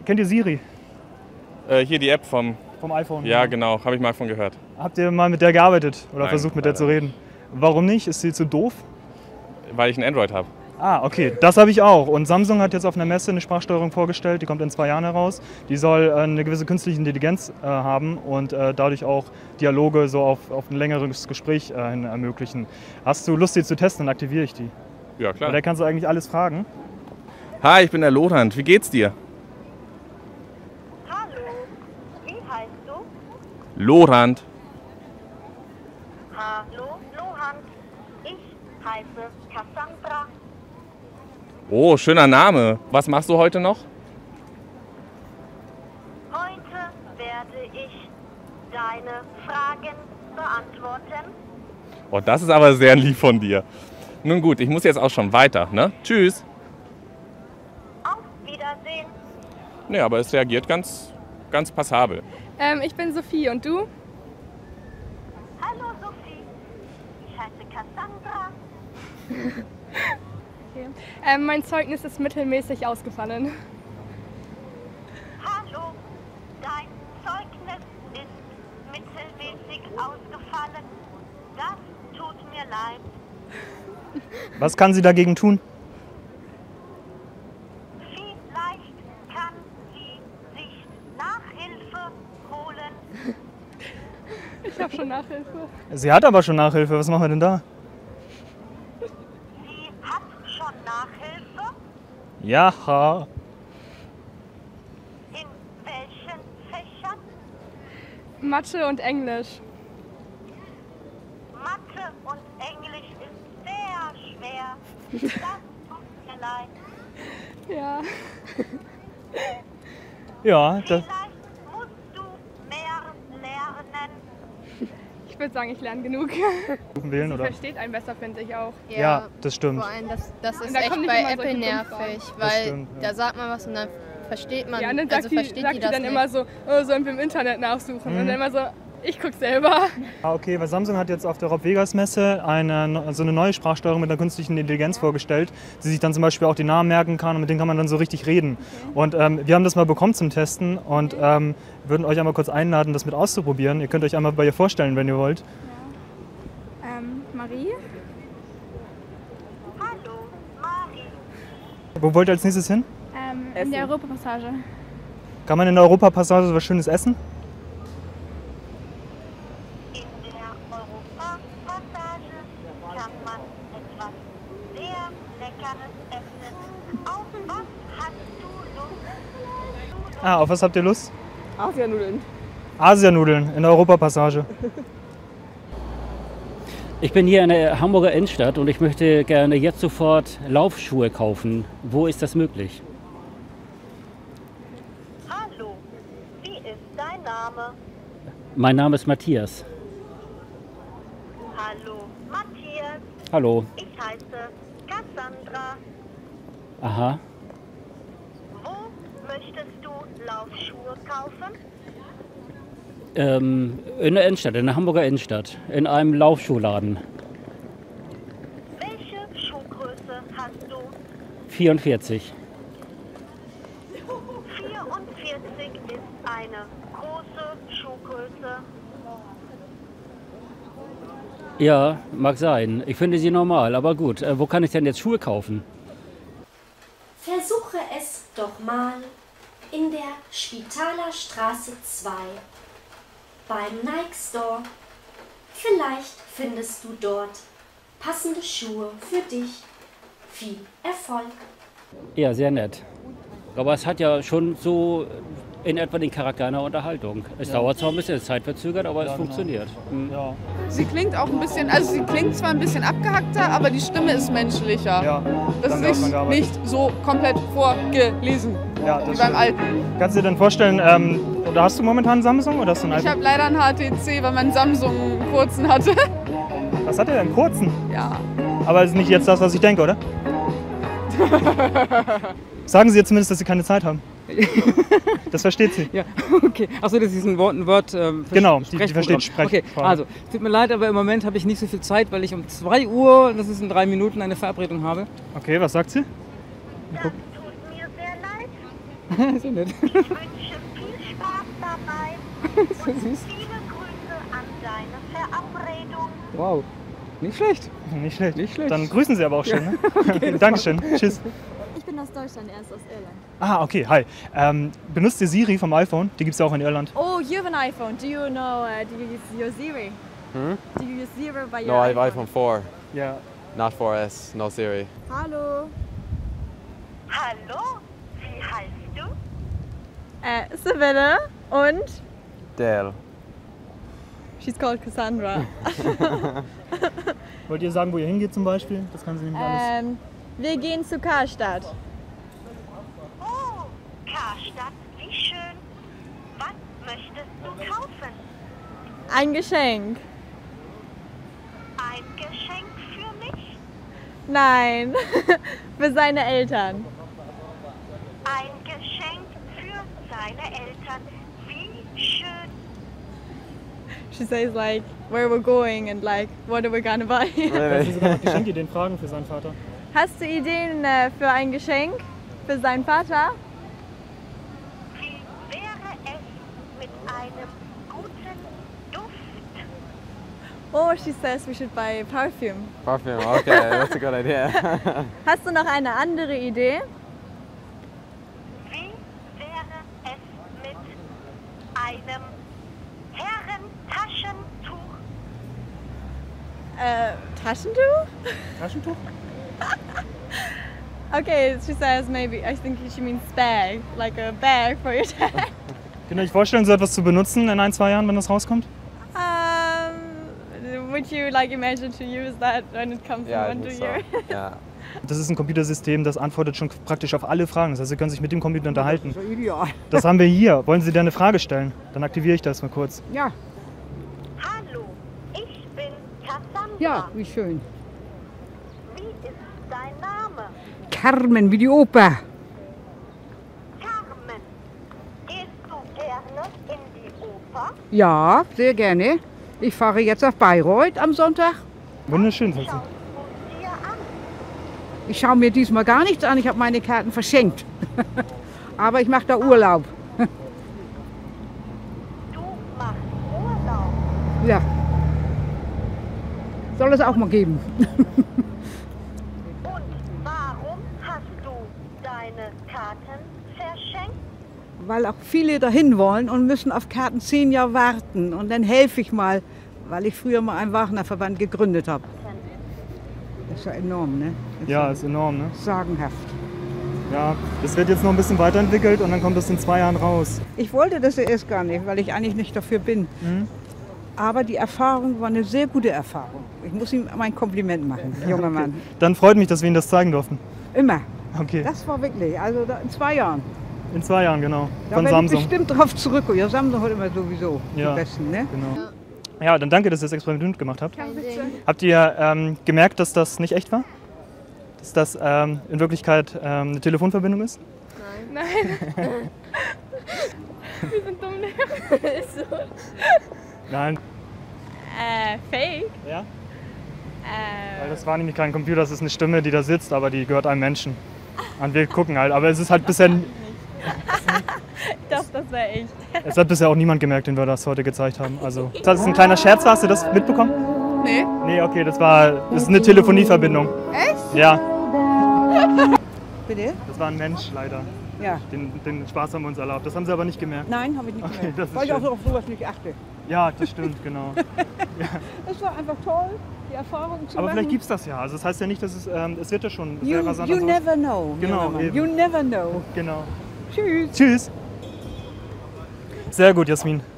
Kennt ihr Siri? Hier die App vom iPhone? Ja, genau. Habe ich mal von gehört. Habt ihr mal mit der gearbeitet oder Nein, versucht mit der zu leider reden? Warum nicht? Ist sie zu doof? Weil ich ein Android habe. Ah, okay, das habe ich auch. Und Samsung hat jetzt auf einer Messe eine Sprachsteuerung vorgestellt, die kommt in 2 Jahren heraus. Die soll eine gewisse künstliche Intelligenz haben und dadurch auch Dialoge so auf ein längeres Gespräch hin ermöglichen. Hast du Lust, die zu testen, dann aktiviere ich die. Ja, klar. Bei der kannst du eigentlich alles fragen. Hi, ich bin der Lothand. Wie geht's dir? Hallo, wie heißt du? Lothand. Hallo, Lohan. Ich heiße Cassandra. Oh, schöner Name. Was machst du heute noch? Heute werde ich deine Fragen beantworten. Oh, das ist aber sehr lieb von dir. Nun gut, ich muss jetzt auch schon weiter, ne? Tschüss. Auf Wiedersehen. Nee, aber es reagiert ganz passabel. Ich bin Sophie und du? Hallo Sophie. Ich heiße Cassandra. Okay. Mein Zeugnis ist mittelmäßig ausgefallen. Hallo, dein Zeugnis ist mittelmäßig ausgefallen. Das tut mir leid. Was kann sie dagegen tun? Vielleicht kann sie sich Nachhilfe holen. Ich habe schon Nachhilfe. Sie hat aber schon Nachhilfe, was machen wir denn da? Sie hat schon Nachhilfe. Ja. In welchen Fächern? Mathe und Englisch. Mathe und Englisch ist sehr schwer. Das tut mir leid. Ja. Ja, das, Vielleicht musst du mehr lernen. Ich würde sagen, ich lerne genug. wählen, Sie oder? versteht einen besser, finde ich auch. Ja, das stimmt. Vor allem, das ist da echt kommen nicht bei immer Apple solche nervig, Dummen weil stimmt, ja. da sagt man was und dann versteht man, Ja, und dann also versteht sagt die die das dann nicht. immer so, oh, sollen wir im Internet nachsuchen? Und dann immer so, ich guck selber. Ah, okay, weil Samsung hat jetzt auf der Rob Vegas Messe eine neue Sprachsteuerung mit einer künstlichen Intelligenz vorgestellt, die sich dann zum Beispiel auch die Namen merken kann und mit denen kann man dann so richtig reden. Und wir haben das mal bekommen zum Testen und würden euch einmal kurz einladen, das mit auszuprobieren. Ihr könnt euch einmal bei ihr vorstellen, wenn ihr wollt. Marie? Hallo, Mari. Wo wollt ihr als nächstes hin? In der Europapassage. Kann man in der Europapassage was Schönes essen? In der Europapassage kann man etwas sehr Leckeres essen. Auf was hast du Lust? Ah, auf was habt ihr Lust? Asianudeln. Asianudeln in der Europapassage. Ich bin hier in der Hamburger Innenstadt und ich möchte gerne jetzt sofort Laufschuhe kaufen. Wo ist das möglich? Hallo, wie ist dein Name? Mein Name ist Matthias. Hallo, Matthias. Hallo. Ich heiße Cassandra. Aha. Wo möchtest du Laufschuhe kaufen? In der Innenstadt, in der Hamburger Innenstadt, in einem Laufschuhladen. Welche Schuhgröße hast du? 44. 44 ist eine große Schuhgröße. Ja, mag sein. Ich finde sie normal, aber gut. Wo kann ich denn jetzt Schuhe kaufen? Versuche es doch mal in der Spitaler Straße 2 beim Nike Store. Vielleicht findest du dort passende Schuhe für dich. Viel Erfolg! Ja, sehr nett. Aber es hat ja schon so in etwa den Charakter einer Unterhaltung. Es dauert zwar ein bisschen, es ist zeitverzögert, aber es funktioniert. Ja. Sie klingt auch ein bisschen, also sie klingt zwar ein bisschen abgehackter, aber die Stimme ist menschlicher. Ja, Das damit hat man ist gearbeitet. nicht so komplett vorgelesen Ja, wie das beim stimmt. alten. Kannst du dir denn vorstellen, oder hast du momentan einen Samsung oder hast du einen Ich iPhone? habe leider einen HTC, weil mein Samsung einen kurzen hatte. Was hat er denn? Einen kurzen? Ja. Aber es ist nicht jetzt das, was ich denke, oder? Sagen Sie jetzt zumindest, dass Sie keine Zeit haben. Das versteht sie. Ja, okay. Achso, das ist ein Wort. Genau, die versteht Sprech. Okay, also, tut mir leid, aber im Moment habe ich nicht so viel Zeit, weil ich um 2 Uhr, das ist in 3 Minuten, eine Verabredung habe. Okay, was sagt sie? Das tut mir sehr leid. So nett. Ich wünsche viel Spaß dabei und viele Grüße an deine Verabredung. Wow, nicht schlecht. Nicht schlecht. Nicht schlecht. Dann grüßen Sie aber auch schön. Ne? Okay, Dankeschön. Tschüss. Ich bin aus Deutschland, er ist aus Irland. Ah, okay, hi. Benutzt ihr Siri vom iPhone? Die gibt es ja auch in Irland. Oh, you have an iPhone. Do you know, do you use your Siri? Do you use Siri by your No, I have iPhone 4, Ja. not 4S, no Siri. Hallo. Hallo, wie heißt du? Sibylle und Dale. she's called Cassandra. Wollt ihr sagen, wo ihr hingeht zum Beispiel? Das kann sie nämlich alles. Wir gehen zu Karstadt. Oh, Karstadt, wie schön. Was möchtest du kaufen? Ein Geschenk. Ein Geschenk für mich? Nein, für seine Eltern. Ein Geschenk für seine Eltern. Wie schön. She says like where we're going and like what are we gonna buy. Kannst du sogar nach Geschenkideen fragen für seinen Vater? Hast du Ideen für ein Geschenk für seinen Vater? Wie wäre es mit einem guten Duft? Oh, she says we should buy perfume. Perfume, okay, that's a good idea. Hast du noch eine andere Idee? Wie wäre es mit einem Herrentaschentuch? Taschentuch? Taschentuch? Okay, she says maybe, I think she means bag, like a bag for your dad. Könnt ihr euch vorstellen, so etwas zu benutzen in 1-2 Jahren, wenn das rauskommt? Would you like imagine to use that when it comes Yeah, I in 1 think 2 years? so. Yeah. Das ist ein Computersystem, das antwortet schon praktisch auf alle Fragen. Das heißt, Sie können sich mit dem Computer unterhalten. So ideal. Das haben wir hier. Wollen Sie dir eine Frage stellen? Dann aktiviere ich das mal kurz. Ja, Hallo, ich bin Cassandra. ja, wie schön. Wie ist dein Name? Carmen, wie die Oper. Carmen. Gehst du gerne in die Oper? Ja, sehr gerne. Ich fahre jetzt nach Bayreuth am Sonntag. Wunderschön, sagt sie. Schaust du dir an? Ich schaue mir diesmal gar nichts an. Ich habe meine Karten verschenkt. Aber ich mache da Urlaub. Du machst Urlaub. Ja. Soll es auch mal geben. Und warum hast du deine Karten verschenkt? Weil auch viele dahin wollen und müssen auf Karten 10 Jahre warten. Und dann helfe ich mal, weil ich früher mal einen Wagner-Verband gegründet habe. Das ist ja enorm, ne? Das Ja, ist enorm, ne? sagenhaft. Ja, das wird jetzt noch ein bisschen weiterentwickelt und dann kommt das in 2 Jahren raus. Ich wollte das erst gar nicht, weil ich eigentlich nicht dafür bin. Aber die Erfahrung war eine sehr gute Erfahrung. Ich muss ihm mein Kompliment machen, junger Mann. Dann freut mich, dass wir Ihnen das zeigen durften. Immer. Okay, Das war wirklich, also in 2 Jahren. in 2 Jahren, genau. Da Von werde ich Samsung. bestimmt drauf zurückkommen. Ja, Samsung hat immer sowieso Ja. die besten, ne? Genau. Ja, dann danke, dass ihr das Experiment gemacht habt. Kein Ding. Habt ihr gemerkt, dass das nicht echt war? Dass das in Wirklichkeit eine Telefonverbindung ist? Nein. Wir sind dumm. Ist so. Nein. Fake. Ja? Weil das war nämlich kein Computer, das ist eine Stimme, die da sitzt, aber die gehört einem Menschen. Und wir gucken halt, aber es ist halt bisher, Doch, das wäre echt. es hat bisher auch niemand gemerkt, den wir das heute gezeigt haben. Also, das ist ein kleiner Scherz, hast du das mitbekommen? Nee. Nee, okay, das ist eine Telefonieverbindung. Echt? Ja, Bitte? das war ein Mensch leider. Ja. Den Spaß haben wir uns erlaubt. Das haben sie aber nicht gemerkt. Nein, habe ich nicht Okay, gemerkt. das ist Weil ich auch schön. so auf sowas nicht achte. Ja, das stimmt, genau. Es war einfach toll, die Erfahrung zu Aber machen. vielleicht gibt es das ja. Also das heißt ja nicht, dass es wird ja schon sehr You, rasant. you und so. never know. Genau, junger Mann. eben. You never know. Genau. Tschüss. Tschüss. Sehr gut, Jasmin.